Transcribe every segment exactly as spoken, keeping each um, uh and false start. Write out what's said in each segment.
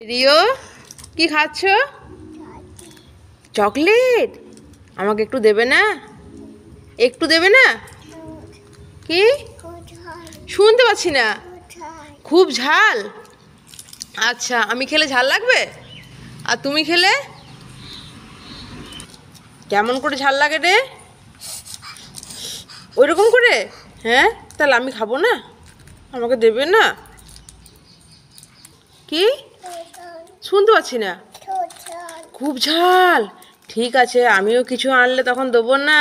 Rio কি খাচ্ছ? Chocolate. আমাকে একটু দেবে না? একটু দেবে না? কি শুনতে পাচ্ছি না। খুব ঝাল। আচ্ছা, আমি খেলে ঝাল লাগবে, আর তুমি খেলে কেমন করে ঝাল লাগে রে? ওইরকম করে? হ্যাঁ, তাহলে আমি খাবো না? আমাকে দেবে না? কি শুনতে পাচ্ছি না। খুব ঝাল। ঠিক আছে, আমিও কিছু আনলে তখন দেবো না।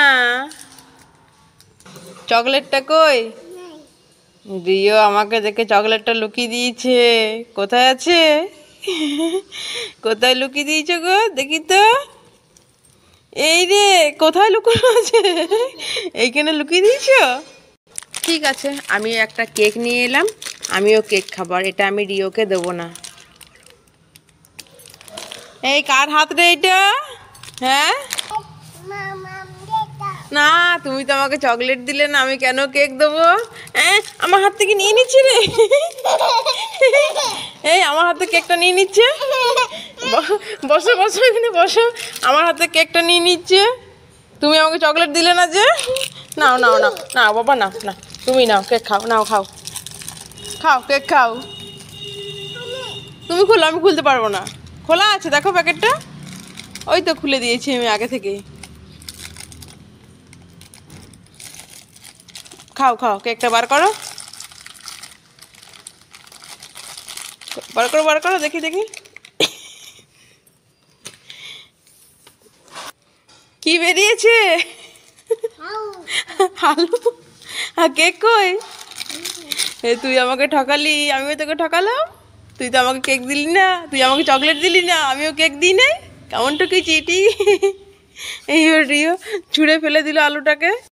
চকলেটটা কই? রিও আমাকে দেখে চকলেটটা লুকিয়ে দিয়েছে। কোথায় আছে? কোথায় লুকিয়ে দিয়েছো গো? দেখি তো। এই রে, কোথায় লুকানো আছে? এইখানে লুকিয়ে দিয়েছো? ঠিক আছে, আমি একটা কেক নিয়ে এলাম। আমিও কেক খাবার, এটা আমি রিওকে দেবো না। এই কার হাত রে এটা? হ্যাঁ না, তুমি তো আমাকে চকলেট দিলে না, আমি কেন কেক দেবো? হ্যাঁ, আমার হাত থেকে নিয়ে নিচ্ছে রে। এই আমার হাতে কেকটা নিয়ে নিচ্ছে। বসো বসো, এখানে বসো। আমার হাতে কেকটা নিয়ে নিচ্ছে। তুমি আমাকে চকলেট দিলে না যে। নাও নাও নাও না বাবা, নাও না, তুমি নাও, কেক খাও, নাও খাও খাও, কেক খাও। তুমি খোলো, আমি খুলতে পারবো না। খোলা আছে, দেখো প্যাকেটটা। ওই তো খুলে দিয়েছি আমি আগে থেকে। খাও খাও, কেকটা বার করো, বার করো, বার করো, দেখি দেখি কি বেরিয়েছে। আলু। আর কেক কই? এ তুই আমাকে ঠকালি, আমিও তোকে ঠকালাম। তুই তো আমাকে কেক দিলি না, তুই আমাকে চকলেট দিলি না, আমিও কেক দিই নাই। কেমন টুকি চিটি। এই রিও ছুঁড়ে ফেলে দিল আলুটাকে।